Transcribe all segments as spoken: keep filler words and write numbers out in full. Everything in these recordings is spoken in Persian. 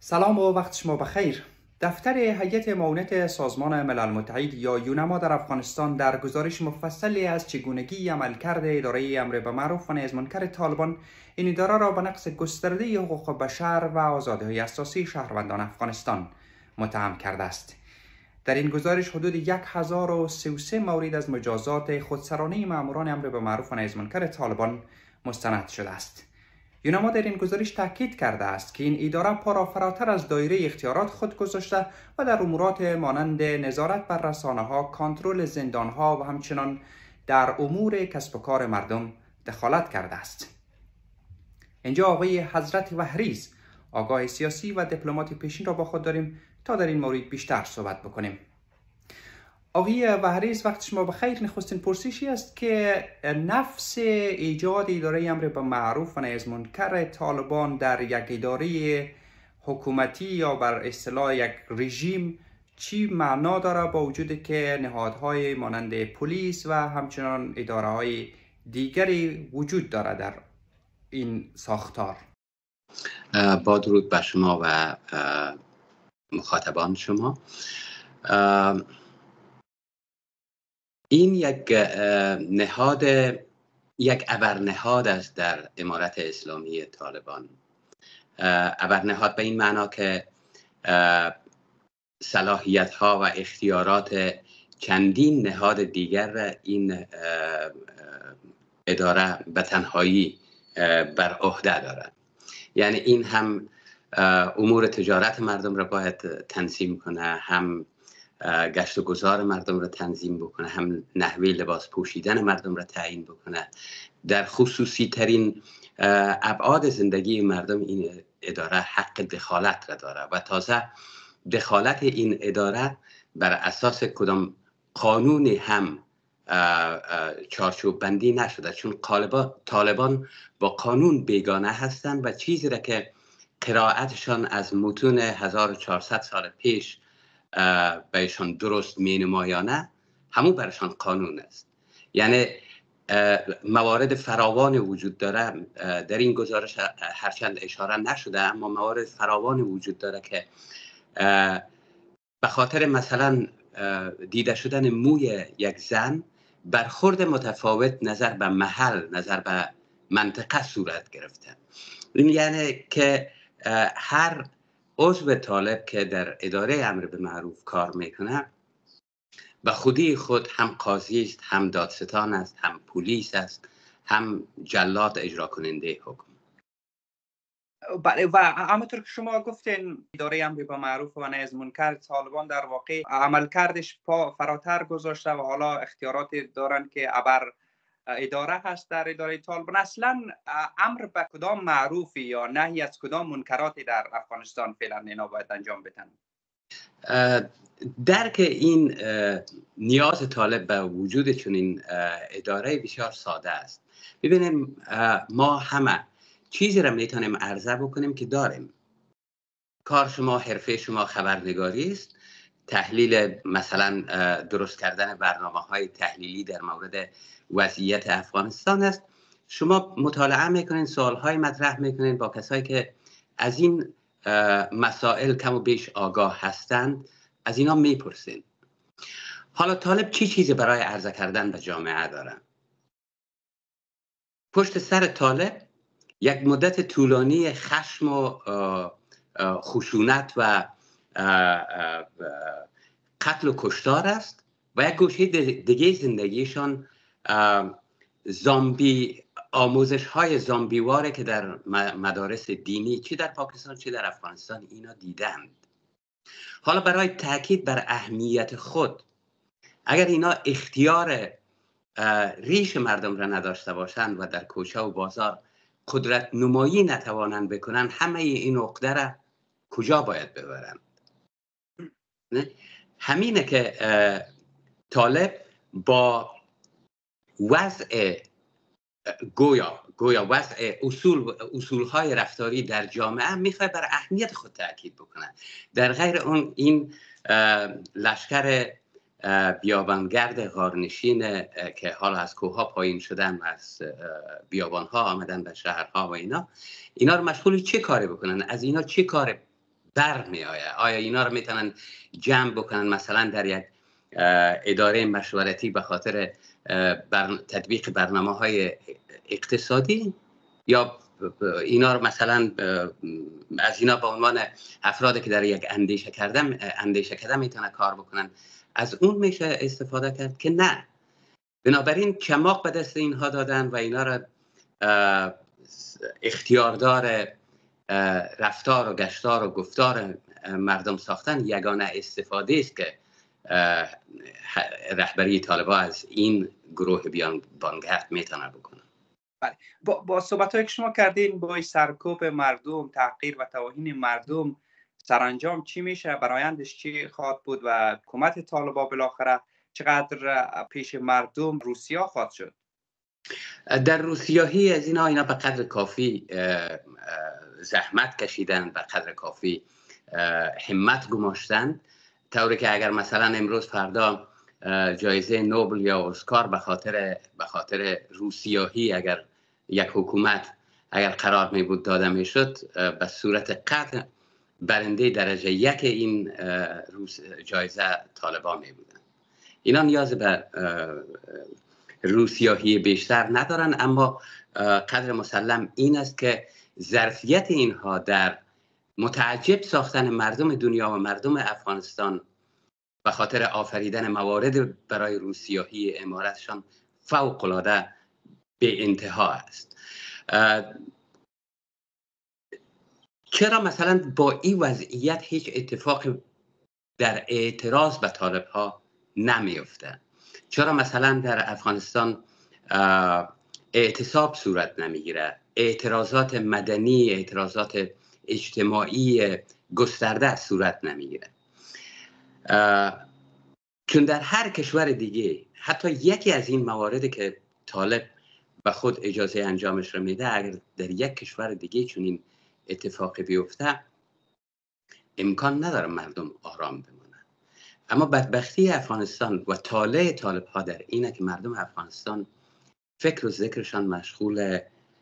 سلام و وقت شما بخیر. دفتر هیئت معاونت سازمان ملل متحد یا یونما در افغانستان در گزارش مفصلی از چگونگی عملکرد اداره امر به معروف و نهی از منکر طالبان این اداره را به نقض گسترده حقوق بشر و آزادی‌های اساسی شهروندان افغانستان متهم کرده است. در این گزارش حدود یک هزار و سی و سه مورد از مجازات خودسرانه ماموران امر به معروف و نهی از منکر طالبان مستند شده است. یونما در این گزارش تاکید کرده است که این اداره پا را فراتر از دایره اختیارات خود گذاشته و در امورات مانند نظارت بر رسانه‌ها، کنترل زندان‌ها و همچنان در امور کسب و کار مردم دخالت کرده است. اینجا آقای حضرت وحریز، آگاه سیاسی و دیپلمات پیشین را با خود داریم تا در این مورد بیشتر صحبت بکنیم. آقای وحریز، وقت شما بخیر. نخستین پرسشی است که نفس ایجاد اداره امر به معروف و نهی از منکر طالبان در یک اداره حکومتی یا بر اصطلاح یک رژیم چی معنا داره، با وجودی که نهادهای مانند پلیس و همچنان اداره های دیگری وجود داره در این ساختار؟ با درود بر شما و مخاطبان شما. این یک نهاد یک ابرنهاد است در امارت اسلامی طالبان. ابرنهاد به این معنا که صلاحیت ها و اختیارات چندین نهاد دیگر این اداره به تنهایی بر عهده دارد. یعنی این هم امور تجارت مردم را باید تنظیم کنه، هم گشت و گذار مردم را تنظیم بکنه، هم نحوه لباس پوشیدن مردم را تعیین بکنه. در خصوصی ترین ابعاد زندگی مردم این اداره حق دخالت را داره و تازه دخالت این اداره بر اساس کدام قانونی هم چارچوب بندی نشده، چون طالبان با قانون بیگانه هستند و چیزی را که قرائتشان از متون هزار و چهارصد سال پیش بهشان درست می نمایانه همون برشان قانون است. یعنی موارد فراوان وجود داره، در این گزارش هرچند اشاره نشده اما موارد فراوان وجود داره که به خاطر مثلا دیده شدن موی یک زن برخورد متفاوت نظر به محل، نظر به منطقه صورت گرفته. این یعنی که هر عضو طالب که در اداره امر به معروف کار میکنه به خودی خود هم قاضی است، هم دادستان است، هم پلیس است، هم جلاد اجرا کننده حکم. بله، و همونطور که شما گفتین اداره امر به معروف و نهی از منکر طالبان در واقع عملکردش پا فراتر گذاشته و حالا اختیارات دارن که ابر اداره هست در اداره طالبان. اصلا امر به کدام معروفی یا نهی از کدام منکراتی در افغانستان فعلا اینا باید انجام بدن؟ درک این نیاز طالب به وجود چنین اداره بسیار ساده است. ببینیم ما همه چیزی را میتونیم عرضه بکنیم که داریم. کار شما، حرفه شما خبرنگاری است، تحلیل مثلا درست کردن برنامه‌های تحلیلی در مورد وضعیت افغانستان است. شما مطالعه میکنین، سوالهای مطرح میکنین با کسایی که از این مسائل کم و بیش آگاه هستند، از اینا میپرسین. حالا طالب چی چیزی برای عرضه کردن به جامعه داره؟ پشت سر طالب یک مدت طولانی خشم و خشونت و قتل و کشتار است و یک گوشه دیگه زندگیشان زامبی آموزش های زامبیواره که در مدارس دینی چی در پاکستان چی در افغانستان اینا دیدند. حالا برای تاکید بر اهمیت خود، اگر اینا اختیار ریش مردم را نداشته باشند و در کوچه و بازار قدرت نمایی نتوانند بکنند، همه این عقده را کجا باید ببرند؟ همینه که طالب با وضع گویا گویا وضع اصول اصولهای رفتاری در جامعه میخواد بر اهمیت خود تاکید بکنه. در غیر اون این لشکر بیابانگرد غارنشین که حالا از کوهها پایین شدن و از بیابانها آمدن به شهرها و اینا اینا رو مشغول چه کاری بکنن؟ از اینا چه کار بر می آید. آیا اینا رو میتونن جمع بکنن مثلا در یک اداره مشورتی به خاطر بر... تطبیق برنامه های اقتصادی، یا اینا رو مثلا از اینا به عنوان افرادی که در یک اندیشه کردن اندیشه کردن میتونن کار بکنن، از اون میشه استفاده کرد که نه. بنابراین چماق به دست اینها دادن و اینا را اختیاردار رفتار و گشتار و گفتار مردم ساختن. یگانه استفاده است که رهبری طالبان از این گروه بیان بانگرد میتونه بکنه. بله. با, با صحبت‌هایی که شما کردین با سرکوب مردم، تحقیر و توهین مردم، سرانجام چی میشه؟ برایندش چی خواهد بود و حکومت طالبان بالاخره چقدر پیش مردم روسیه خواهد شد؟ در روسیاهی از اینا اینا به قدر کافی زحمت کشیدن، به قدر کافی همت گماشتن، طوری که اگر مثلا امروز فردا جایزه نوبل یا اسکار به خاطر به خاطر روسیاهی اگر یک حکومت اگر قرار می بود داده می شد، به صورت قطع برنده درجه یک این جایزه طالبان می بودن. اینا نیاز به روسیاهی بیشتر ندارن، اما قدر مسلم این است که ظرفیت اینها در متعجب ساختن مردم دنیا و مردم افغانستان به خاطر آفریدن موارد برای روسیاهی امارتشان فوق‌العاده به انتها است. چرا مثلا با این وضعیت هیچ اتفاق در اعتراض به طالب ها نمیفته؟ چرا مثلا در افغانستان اعتصاب صورت نمیگیره؟ اعتراضات مدنی، اعتراضات اجتماعی گسترده صورت نمیگیره؟ چون در هر کشور دیگه حتی یکی از این مواردی که طالب به خود اجازه انجامش رو میده، اگر در یک کشور دیگه چون این اتفاقی بیفته امکان نداره مردم آرام بمانند. اما بدبختی افغانستان و طالع طالب ها در اینه که مردم افغانستان فکر و ذکرشان مشغول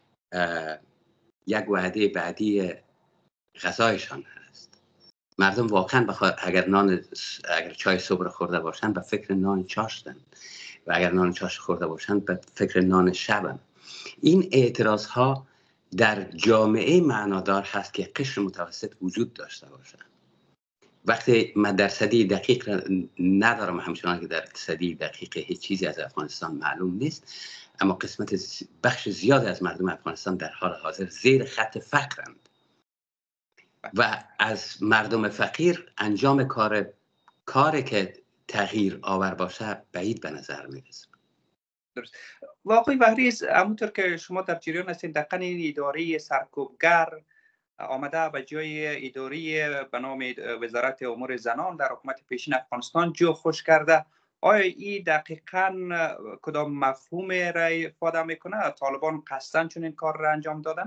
یک وعده بعدی غذایشان هست. مردم واقعا بخواد اگر نان اگر چای صبح خورده باشن به فکر نان چاشتن و اگر نان چاش خورده باشن به فکر نان شبن. این اعتراض ها در جامعه معنادار هست که قشر متوسط وجود داشته باشه. وقتی من در صدی دقیق ندارم، همچنان که در صدی دقیق هیچ چیزی از افغانستان معلوم نیست، اما قسمت بخش زیاد از مردم افغانستان در حال حاضر زیر خط فقرند و از مردم فقیر انجام کار کاری که تغییر آور باشه بعید به نظر میرسه. درست. واقعی بهریز، همونطور که شما در جریان هستین، دقیقاً این اداره سرکوبگر آمده به جای اداره به نام وزارت امور زنان در حکومت پیشین افغانستان جو خوش کرده. آیا این دقیقاً کدام مفهوم را ifade میکنه؟ طالبان قصداً چون این کار را انجام دادن؟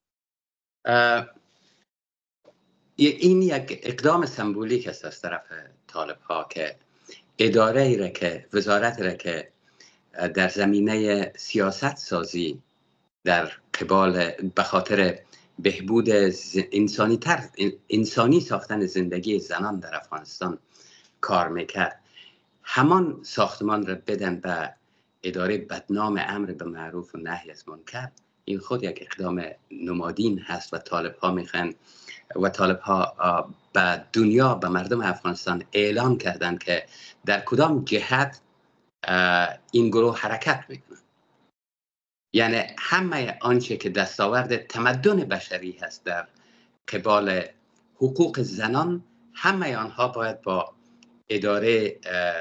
این یک اقدام سمبولیک است از طرف طالب ها که اداره ای را که وزارت را که در زمینه سیاست سازی در قبال به خاطر بهبود انسانی تر انسانی ساختن زندگی زنان در افغانستان کار میکرد، همان ساختمان را بدن به اداره بدنام امر به معروف و نهی از منکر. این خود یک اقدام نمادین هست و طالب ها میخوان و طالب ها به دنیا، به مردم افغانستان اعلام کردند که در کدام جهت این گروه حرکت میکنه. یعنی همه آنچه که دستاورد تمدن بشری هست در قبال حقوق زنان، همه آنها باید با اداره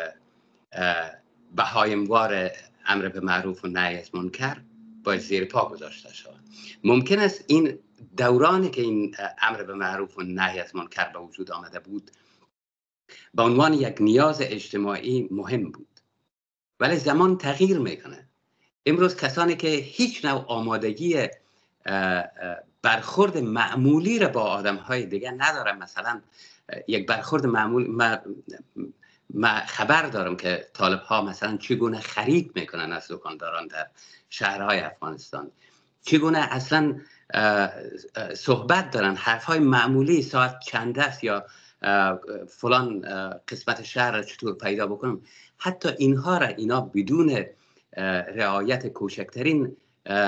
بهایموار امر به معروف و نهی از منکر باید زیر پا گذاشته شود. ممکن است این دورانی که این امر به معروف و نهی از منکر به وجود آمده بود به عنوان یک نیاز اجتماعی مهم بود، ولی زمان تغییر میکنه. امروز کسانی که هیچ نوع آمادگی برخورد معمولی را با آدم‌های دیگه ندارن، مثلا یک برخورد معمول، ما, ما خبر دارم که طالب ها مثلا چگونه خرید میکنن از دکانداران در شهرهای افغانستان، چگونه اصلا صحبت دارن، حرفهای معمولی ساعت چند است یا فلان قسمت شهر را چطور پیدا بکنم، حتی اینها را اینا بدون رعایت کوچکترین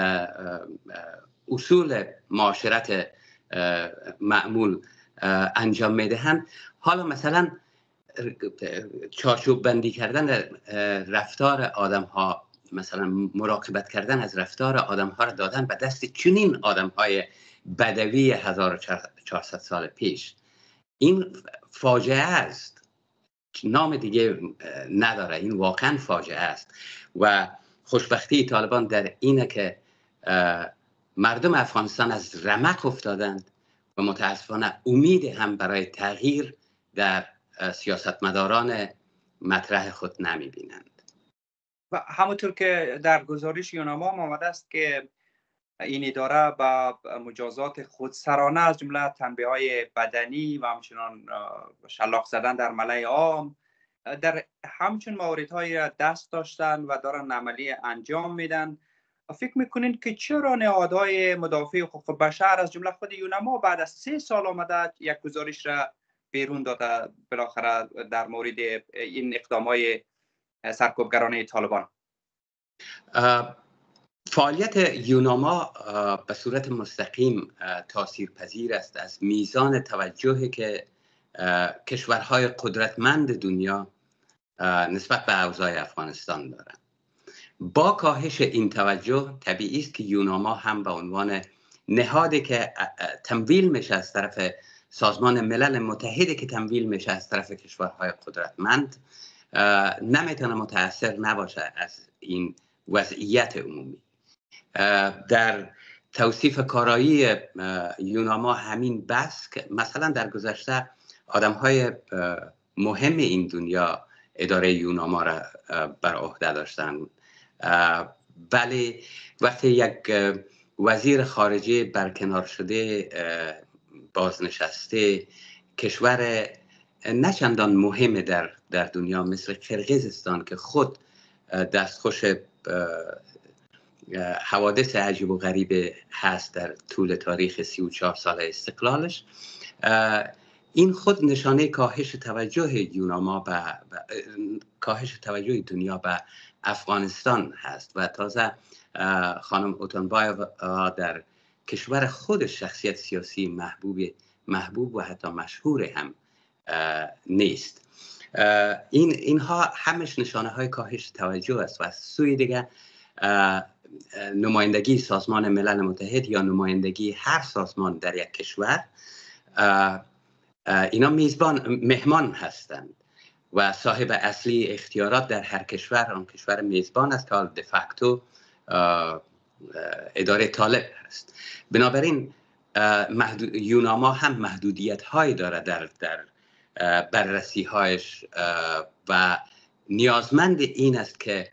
اصول معاشرت معمول انجام میدهند. حالا مثلا چارچوب بندی کردن رفتار آدم ها، مثلا مراقبت کردن از رفتار آدم ها را دادن به دست چنین آدم های بدوی هزار و چهارصد سال پیش، این فاجعه است، نام دیگه نداره، این واقعا فاجعه است. و خوشبختی طالبان در اینه که مردم افغانستان از رمق افتادند و متاسفانه امید هم برای تغییر در سیاستمداران مطرح خود نمی بینند. و همونطور که در گزارش یوناما آمده است که این اداره با مجازات خودسرانه از جمله تنبیه‌های بدنی و همچنان شلاق زدن در ملأ عام در همچون موردهایی را دست داشتن و دارن عملی انجام میدن. فکر میکنین که چرا نهادهای مدافع حقوق بشر از جمله خود یوناما بعد از سه سال آمده یک گزارش را بیرون داده بالاخره در مورد این اقدامات سرکوبگرانه طالبان؟ فعالیت یوناما به صورت مستقیم تاثیرپذیر است از میزان توجهی که کشورهای قدرتمند دنیا نسبت به اوضاع افغانستان دارند. با کاهش این توجه طبیعی است که یوناما هم به عنوان نهادی که تمویل میشه از طرف سازمان ملل متحد که تمویل میشه از طرف کشورهای قدرتمند نمیتونه متاثر نباشه از این وضعیت عمومی. در توصیف کارایی یوناما همین بس که مثلا در گذشته آدم‌های مهم این دنیا اداره یوناما را بر عهده داشتند، ولی وقتی یک وزیر خارجه برکنار شده بازنشسته کشور نچندان مهم در در دنیا مثل قرقیزستان که خود دستخوش حوادث عجیب و غریب هست در طول تاریخ سی و چهار سال استقلالش، این خود نشانه کاهش توجه یوناما به کاهش توجه دنیا به افغانستان هست. و تازه خانم اوتونبایو در کشور خود شخصیت سیاسی محبوب محبوب و حتی مشهور هم نیست. این اینها همش نشانه های کاهش توجه است. و از سوی دیگه نمایندگی سازمان ملل متحد یا نمایندگی هر سازمان در یک کشور، اینا میزبان مهمان هستند و صاحب اصلی اختیارات در هر کشور آن کشور میزبان است که دفاکتو اداره طالب هست. بنابراین یوناما هم محدودیت هایی داره در در بررسی هایش و نیازمند این است که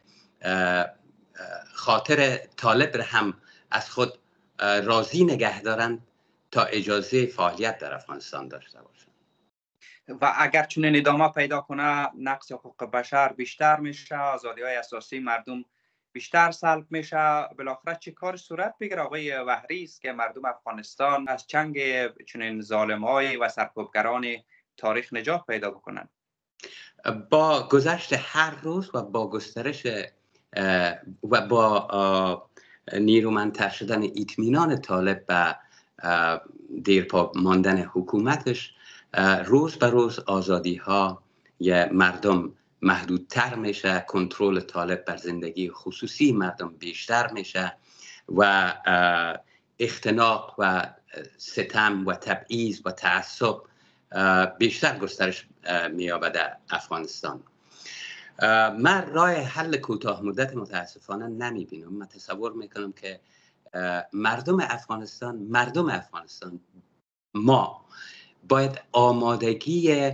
خاطر طالب را هم از خود راضی نگه دارند تا اجازه فعالیت در افغانستان داشته باشند. و اگر چون ادامه پیدا کنه نقض حقوق بشر بیشتر میشه، آزادی های اساسی مردم بیشتر سلب میشه، بالاخره چه کار صورت بگیره آقای وهریز که مردم افغانستان از چنگ چنین ظالمای و سرکوبگران تاریخ نجات پیدا بکنن؟ با گذشت هر روز و با گسترش و با نیرومندتر شدن اطمینان طالب به دیرپا ماندن حکومتش، روز به روز آزادی ها یا مردم محدودتر میشه، کنترل طالب بر زندگی خصوصی مردم بیشتر میشه و اختناق و ستم و تبعیض و تعصب بیشتر گسترش مییابد در افغانستان. من راه حل کوتاه مدت متاسفانه نمیبینم. من تصور میکنم که مردم افغانستان مردم افغانستان ما باید آمادگی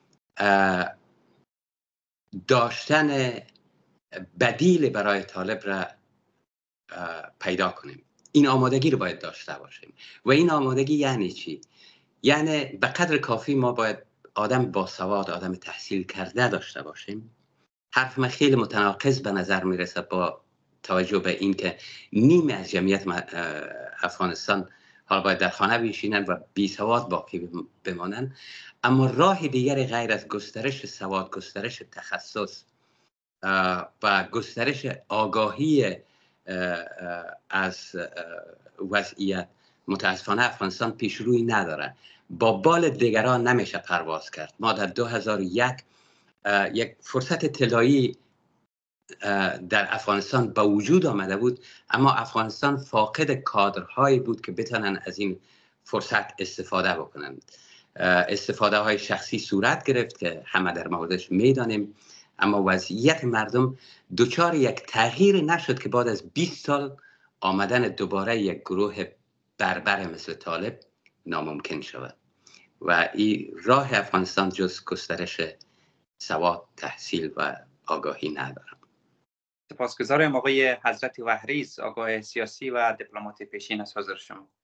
داشتن بدیل برای طالب را پیدا کنیم. این آمادگی رو باید داشته باشیم. و این آمادگی یعنی چی؟ یعنی به قدر کافی ما باید آدم باسواد، آدم تحصیل کرده داشته باشیم. حرف من خیلی متناقض به نظر میرسه با توجه به این که نیمه از جمعیت افغانستان حالا باید در خانه بشینن و بی سواد باقی بمانن. اما راه دیگری غیر از گسترش سواد، گسترش تخصص و گسترش آگاهی از وضعیت متاسفانه افغانستان پیشروی نداره. با بال دیگران نمیشه پرواز کرد. ما در دو هزار و یک یک فرصت طلایی در افغانستان به وجود آمده بود، اما افغانستان فاقد کادرهایی بود که بتونن از این فرصت استفاده بکنند. استفاده های شخصی صورت گرفت که همه در موردش میدانیم، اما وضعیت مردم دوچار یک تغییر نشد که بعد از بیست سال آمدن دوباره یک گروه بربر مثل طالب ناممکن شود. و این راه افغانستان جز گسترش سواد، تحصیل و آگاهی ندارم. سپاسگزارم آقای حضرت وحریز، آگاه سیاسی و دیپلمات پیشین از حضور شما.